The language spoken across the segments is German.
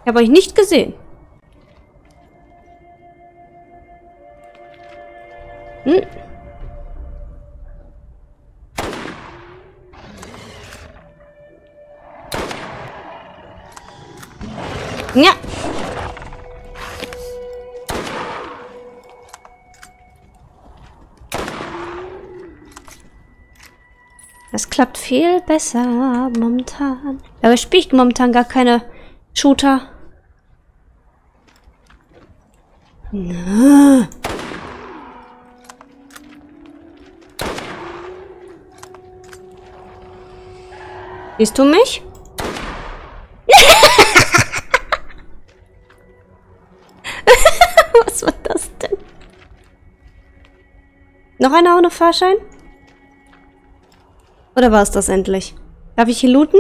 Ich habe euch nicht gesehen. Hm. Ja. Das klappt viel besser momentan. Aber spiele ich momentan gar keine Shooter. Na. Siehst du mich? Was war das denn? Noch einer ohne Fahrschein? Oder war es das endlich? Darf ich hier looten?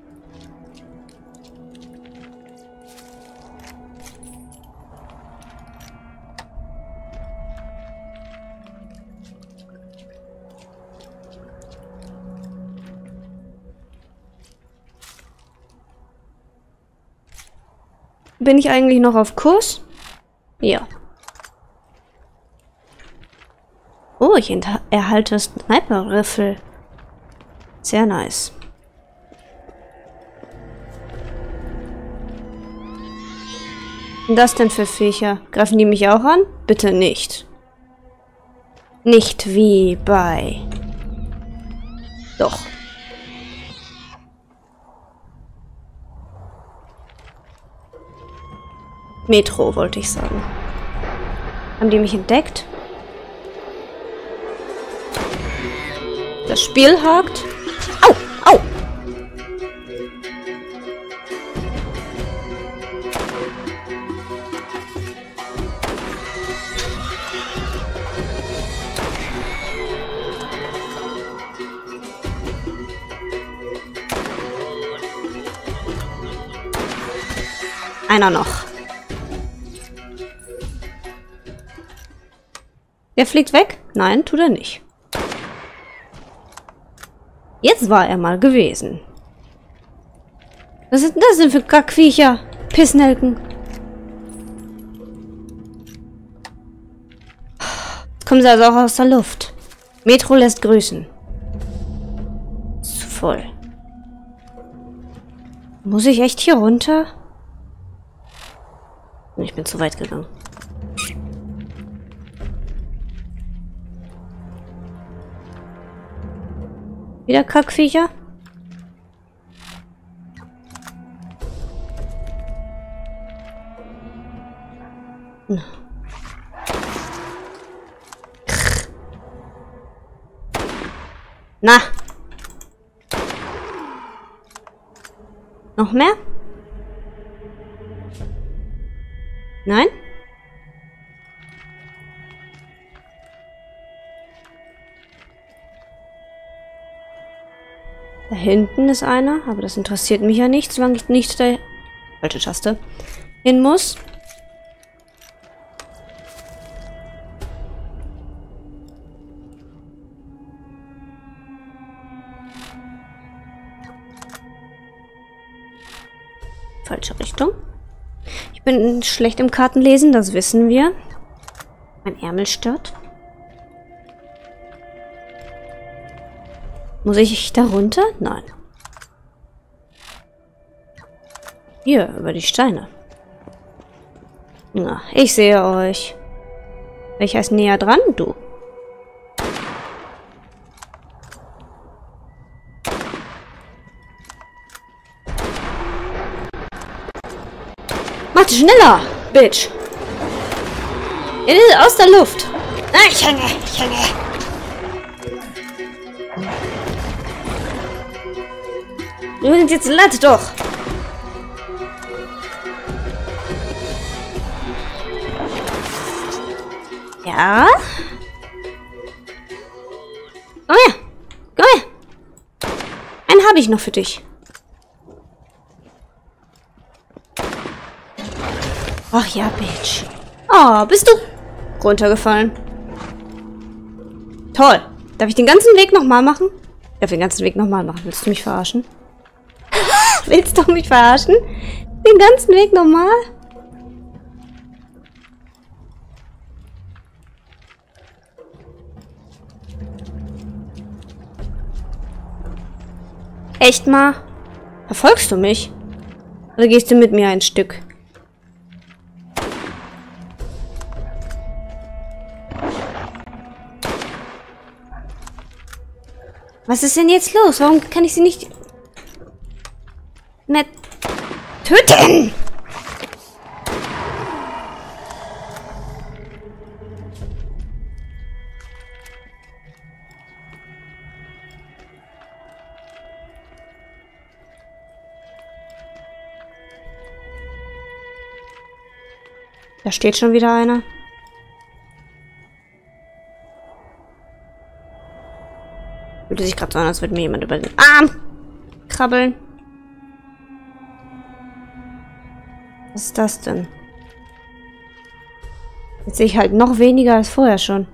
Bin ich eigentlich noch auf Kurs? Ja. Oh, ich erhalte Sniper-Riffel. Sehr nice. Was sind das denn für Viecher? Greifen die mich auch an? Bitte nicht. Nicht wie bei... Doch. Metro, wollte ich sagen. Haben die mich entdeckt? Das Spiel hakt. Au! Au! Einer noch. Der fliegt weg? Nein, tut er nicht. Jetzt war er mal gewesen. Was sind das denn für Kackviecher? Pissnelken. Jetzt kommen sie also auch aus der Luft. Metro lässt grüßen. Zu voll. Muss ich echt hier runter? Ich bin zu weit gegangen. Wieder Kackviecher? Na. Noch mehr? Nein? Da hinten ist einer, aber das interessiert mich ja nicht, solange ich nicht der falsche Taste hin muss. Falsche Richtung. Ich bin schlecht im Kartenlesen, das wissen wir. Mein Ärmel stört. Muss ich da runter? Nein. Hier, über die Steine. Na, ich sehe euch. Welcher ist näher dran? Du. Macht schneller, Bitch. Aus der Luft. Ah, ich hänge, ich hänge. Und jetzt lad doch. Ja? Komm her. Komm her. Einen habe ich noch für dich. Ach ja, Bitch. Oh, bist du runtergefallen. Toll. Darf ich den ganzen Weg nochmal machen? Ich darf den ganzen Weg nochmal machen. Willst du mich verarschen? Willst du mich verarschen? Den ganzen Weg normal? Echt mal? Verfolgst du mich? Oder gehst du mit mir ein Stück? Was ist denn jetzt los? Warum kann ich sie nicht... nicht töten? Da steht schon wieder einer. Fühlte sich gerade so an, als würde mir jemand über den Arm krabbeln. Was ist das denn? Jetzt sehe ich halt noch weniger als vorher schon.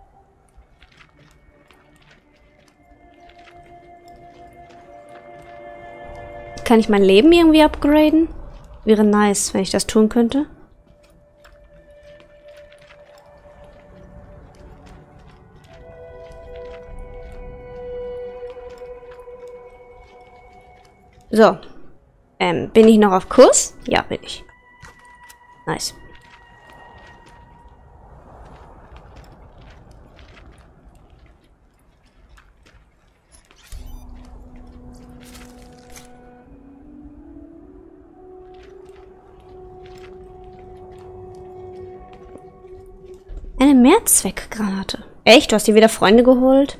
Kann ich mein Leben irgendwie upgraden? Wäre nice, wenn ich das tun könnte. So. Bin ich noch auf Kurs? Ja, bin ich. Nice. Eine Mehrzweckgranate. Echt? Du hast dir wieder Freunde geholt?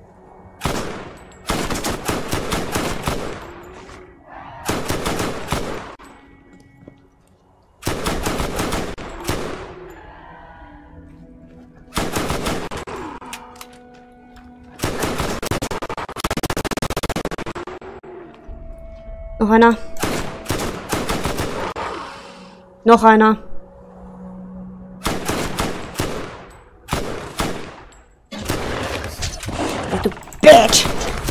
Noch einer. Noch einer. Du Bitch!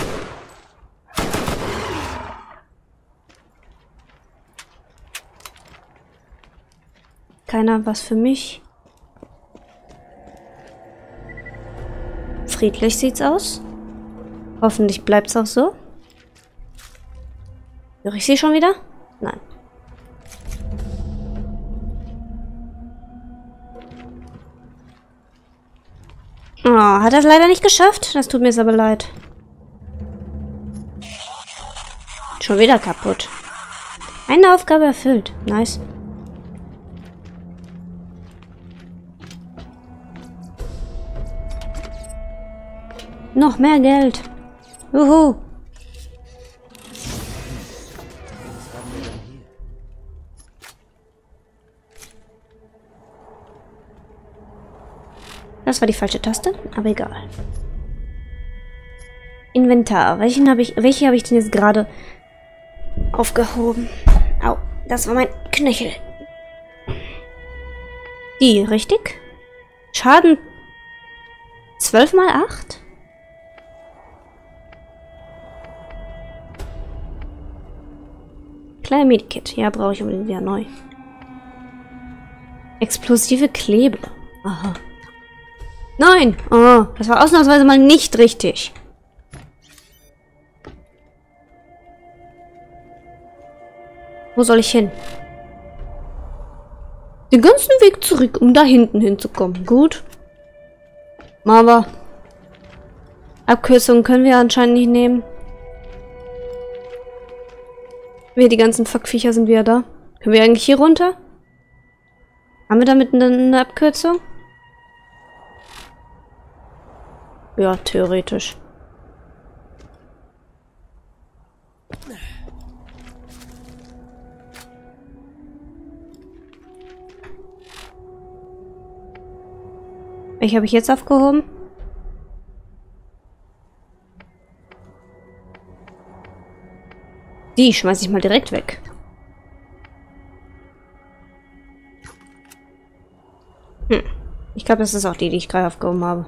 Keiner was für mich. Friedlich sieht's aus. Hoffentlich bleibt's auch so. Höre ich sie schon wieder? Nein. Oh, hat er es leider nicht geschafft? Das tut mir jetzt aber leid. Schon wieder kaputt. Eine Aufgabe erfüllt. Nice. Noch mehr Geld. Juhu. Das war die falsche Taste, aber egal. Inventar. Welche habe ich denn jetzt gerade aufgehoben? Au, das war mein Knöchel. Die, richtig? Schaden 12 mal 8? Kleine Medikit. Ja, brauche ich unbedingt wieder neu. Explosive Klebe. Aha. Nein! Oh, das war ausnahmsweise mal nicht richtig. Wo soll ich hin? Den ganzen Weg zurück, um da hinten hinzukommen. Gut. Aber Abkürzungen können wir anscheinend nicht nehmen. Die ganzen Fuckviecher sind wieder da. Können wir eigentlich hier runter? Haben wir damit eine Abkürzung? Ja, theoretisch. Welche habe ich jetzt aufgehoben? Die schmeiße ich mal direkt weg. Ich glaube, das ist auch die ich gerade aufgehoben habe.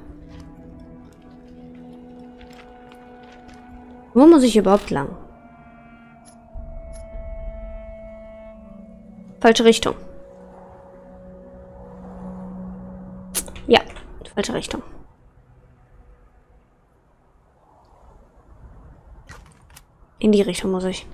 Wo muss ich überhaupt lang? Falsche Richtung. Ja, falsche Richtung. In die Richtung muss ich.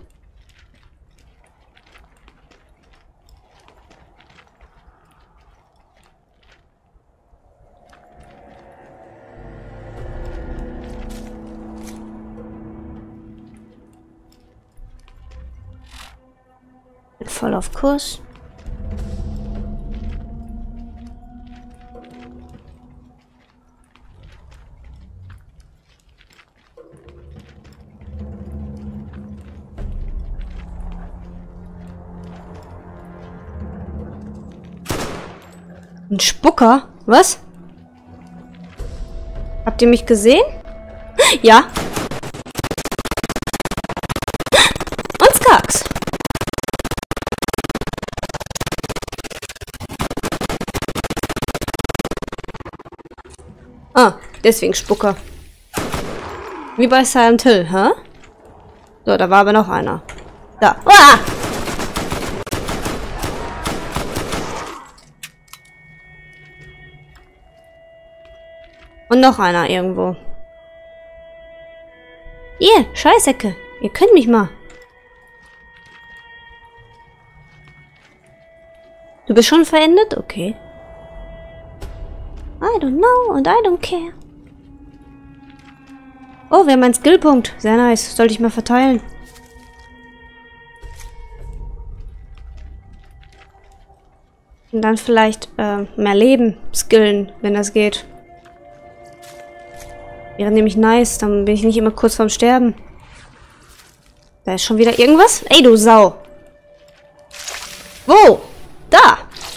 Bin voll auf Kurs. Ein Spucker? Was? Habt ihr mich gesehen? Ja. Und Skarks. Ah, deswegen Spucker. Wie bei Silent Hill, hä? So, da war aber noch einer. Da. Ah! Und noch einer irgendwo. Ihr, Scheißecke. Ihr könnt mich mal. Du bist schon verendet? Okay. I don't know and I don't care. Oh, wir haben einen Skillpunkt. Sehr nice. Sollte ich mal verteilen. Und dann vielleicht mehr Leben skillen, wenn das geht. Wäre nämlich nice, dann bin ich nicht immer kurz vorm Sterben. Da ist schon wieder irgendwas. Ey, du Sau. Wo? Da.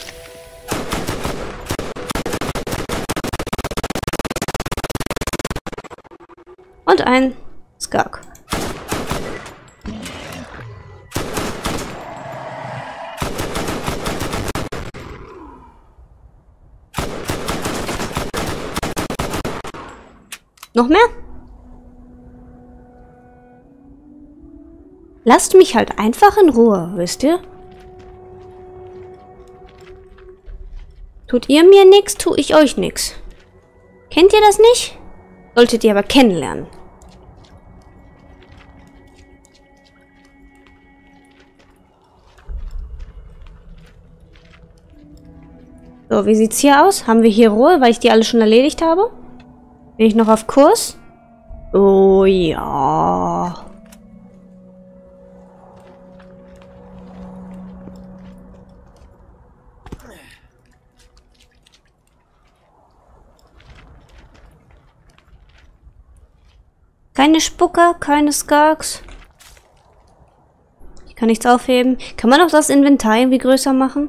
Und ein Skark. Noch mehr? Lasst mich halt einfach in Ruhe, wisst ihr? Tut ihr mir nichts, tue ich euch nichts. Kennt ihr das nicht? Solltet ihr aber kennenlernen. So, wie sieht's hier aus? Haben wir hier Ruhe, weil ich die alle schon erledigt habe? Bin ich noch auf Kurs? Oh ja. Keine Spucker, keine Skarks. Ich kann nichts aufheben. Kann man auch das Inventar irgendwie größer machen?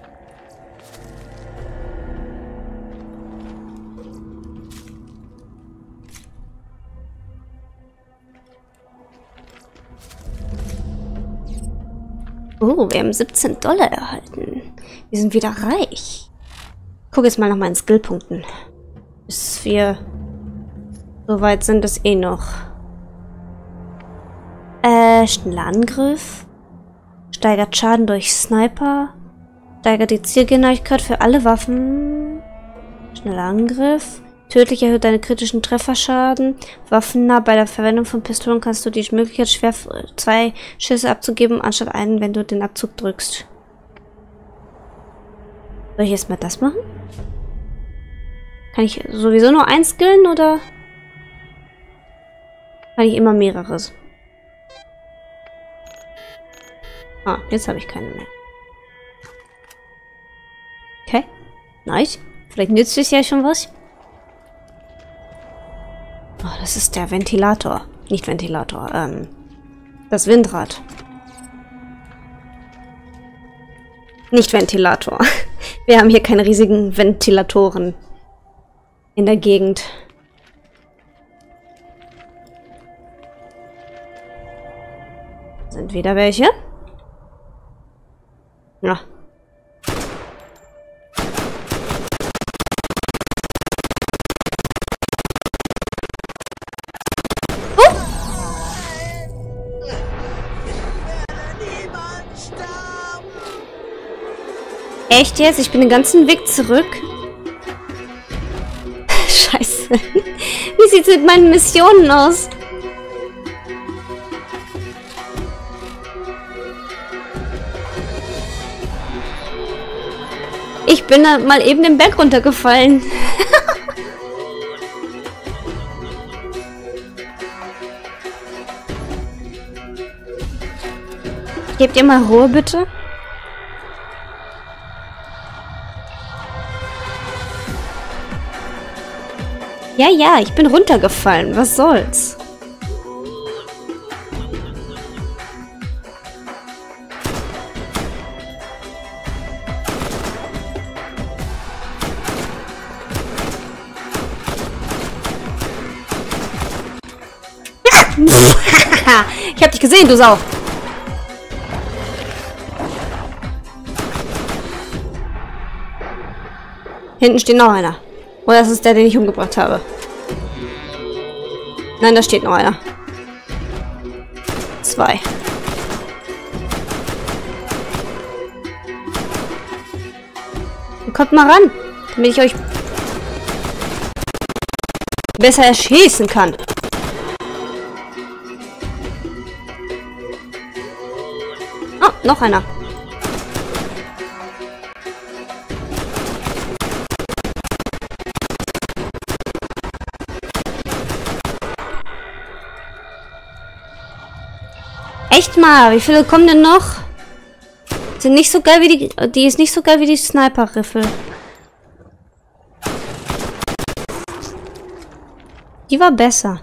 Oh, wir haben 17 $ erhalten. Wir sind wieder reich. Guck jetzt mal nach meinen Skillpunkten. Bis wir so weit sind es eh noch. Schneller Angriff. Steigert Schaden durch Sniper. Steigert die Zielgenauigkeit für alle Waffen. Schneller Angriff. Tödlich erhöht deine kritischen Trefferschaden. Waffennah. Bei der Verwendung von Pistolen kannst du die Möglichkeit schwer 2 Schüsse abzugeben, anstatt einen, wenn du den Abzug drückst. Soll ich jetzt mal das machen? Kann ich sowieso nur eins skillen, oder kann ich immer mehreres? Ah, jetzt habe ich keine mehr. Okay, nice. Vielleicht nützt es ja schon was. Oh, das ist der Ventilator. Nicht Ventilator, das Windrad. Nicht Ventilator. Wir haben hier keine riesigen Ventilatoren in der Gegend. Sind wieder welche? Ja. Echt jetzt? Ich bin den ganzen Weg zurück. Scheiße. Wie sieht's mit meinen Missionen aus? Ich bin da mal eben den Berg runtergefallen. Gebt ihr mal Ruhe, bitte? Ja, ja, ich bin runtergefallen. Was soll's? Ich hab dich gesehen, du Sau. Hinten steht noch einer. Oder das ist der, den ich umgebracht habe. Nein, da steht noch einer. 2. Kommt mal ran, damit ich euch besser erschießen kann. Oh, noch einer. Echt mal, wie viele kommen denn noch? Sind nicht so geil wie die ist nicht so geil wie die Sniper-Riffel. Die war besser.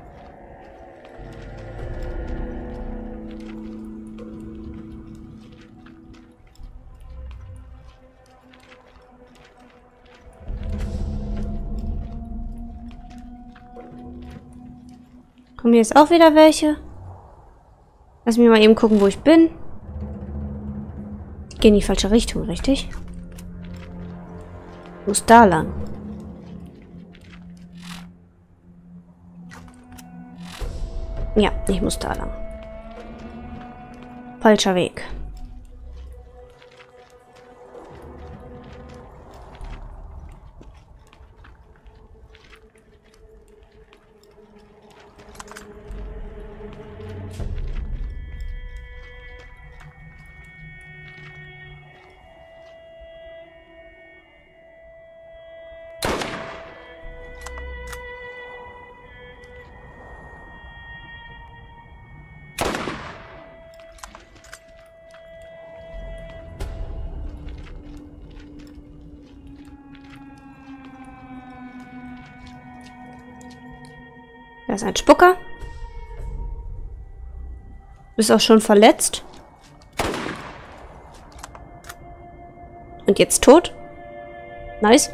Kommen jetzt auch wieder welche? Lass mich mal eben gucken, wo ich bin. Ich gehe in die falsche Richtung, richtig? Ich muss da lang. Ja, ich muss da lang. Falscher Weg. Da ist ein Spucker. Bist auch schon verletzt. Und jetzt tot. Nice.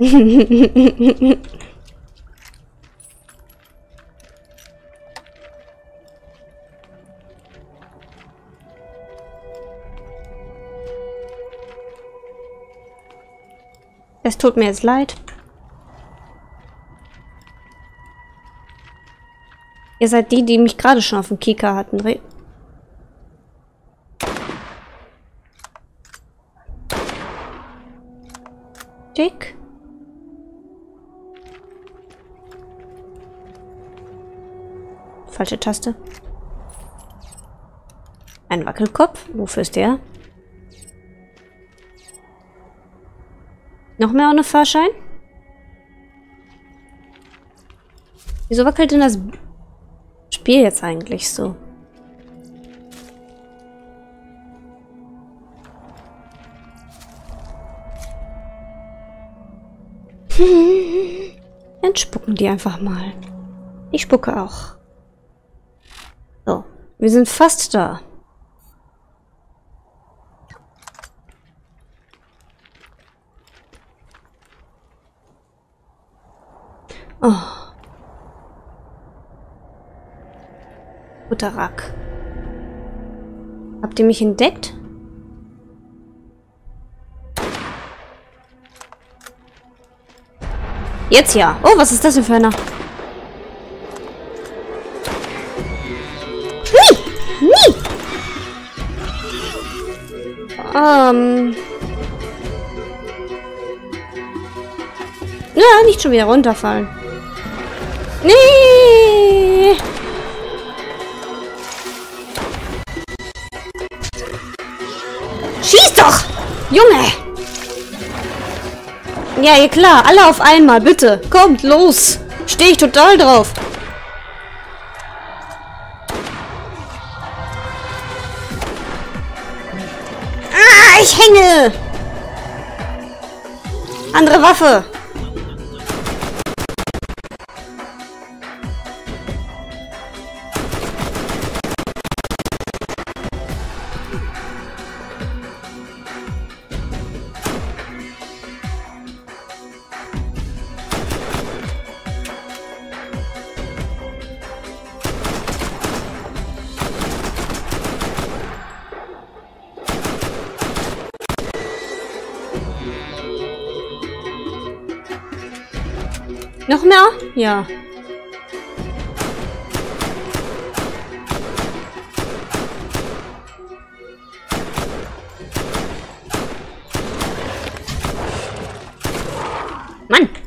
Es tut mir jetzt leid. Ihr seid die, die mich gerade schon auf dem Kieker hatten. Dick. Falsche Taste. Ein Wackelkopf. Wofür ist der? Noch mehr ohne Fahrschein? Wieso wackelt denn das Spiel jetzt eigentlich so? Dann spucken die einfach mal. Ich spucke auch. So, wir sind fast da. Oh. Guter Rack. Habt ihr mich entdeckt? Jetzt ja. Oh, was ist das denn für einer? Ja, nicht schon wieder runterfallen. Nee! Schieß doch! Junge! Ja, klar. Alle auf einmal, bitte. Kommt, los. Stehe ich total drauf. Ah, ich hänge! Andere Waffe. Noch mehr? Ja. Mann!